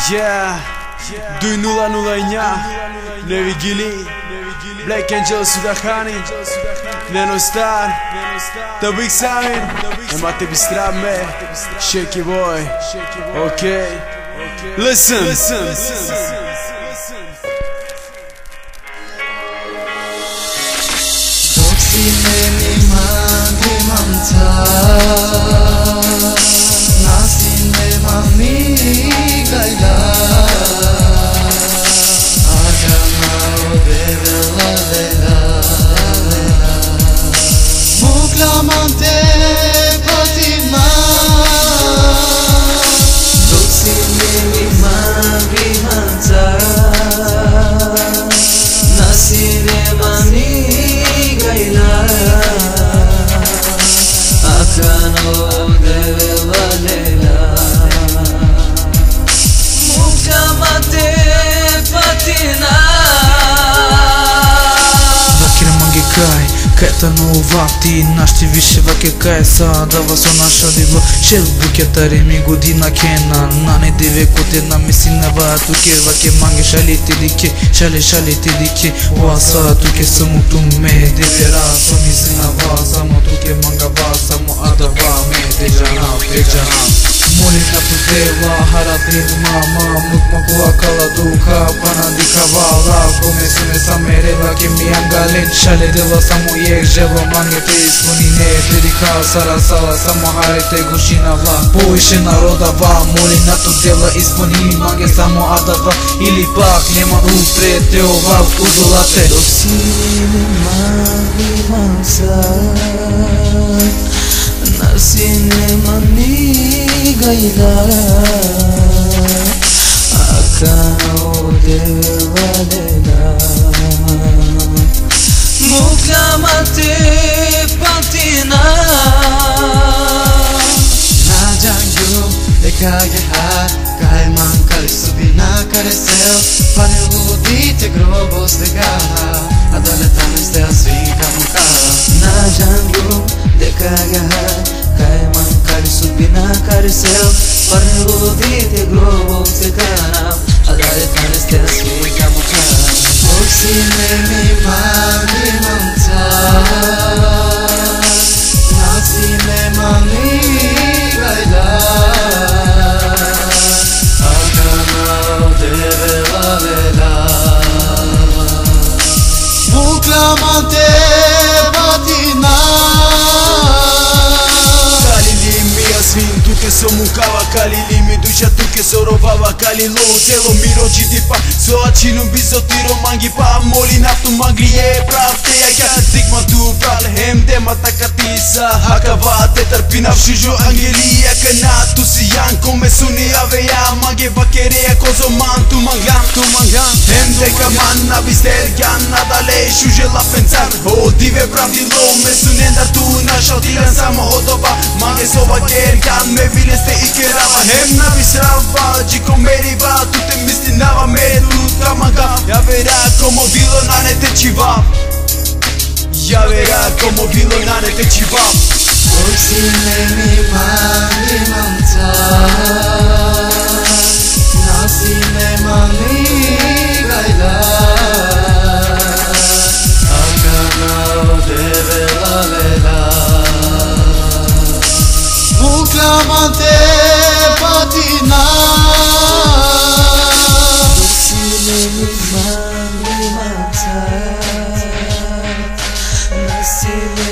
Yeah, 2001 Nevi Gili, Black Angel Sudakani, Neno Star, The Big Samin, and Mate Bistrame, Shaky Boy. Okay, listen. Кајта но вакти нашти више ваке кај са дава со наша диво шел букетари ми година кена нане деве коте на месина ва туке ваке манге шали тедике шали тедике васа туке само туме девера со мисина ва само туке манга ва само ада ва ме дежана Молим на тудева хара дин мама мутма куа кала духа пана дикавала коме суне самерела ке ми ангален шале дела само ек жева манге те исполнине дедика сара сала само харете гушина ва поише народа ва молим на тудела исполни манге само адава или пак нема утре те ова узолате док си маги мансат наси нема ни гайла акано девалена мукламате пантина najangyo dekage ha kaiman kalisubina carecel pareludite grobos de garra adoletames de assim camuca najangyo dekage ha kaiman kalisubina carecel pareludite grobos de garra adoletames de assim camuca oxine mi mani manta nasime mani gaila akana devela vela muklamante patina Kalili mi asvin tu ke so mukava kalili mi duša tu ke so rovava kalilo telo mi rođi dipa so achinu bizotiro mangi pa moli naftu mangri e pravte ja stigma tu pravle hem de matakatisa hakava te trpina všižu angelija kana tu si jan kome suni aveja mange bakereja kozo man tu mangam hem de kaman na bister gan nadale šuže la pensar o dive pravdilo me sunendar tu na šaltilan samo hodova mange soba gergan me vileste ikerava hem na bisrava chico meriva tu te mistinava mere tu kamanga ya verá como vilo nane te chiva ya verá como vilo nane te chiva oxine mi mani manta nasime mani gaila akana devela vela muklamante patina oxine mi mani manta nasime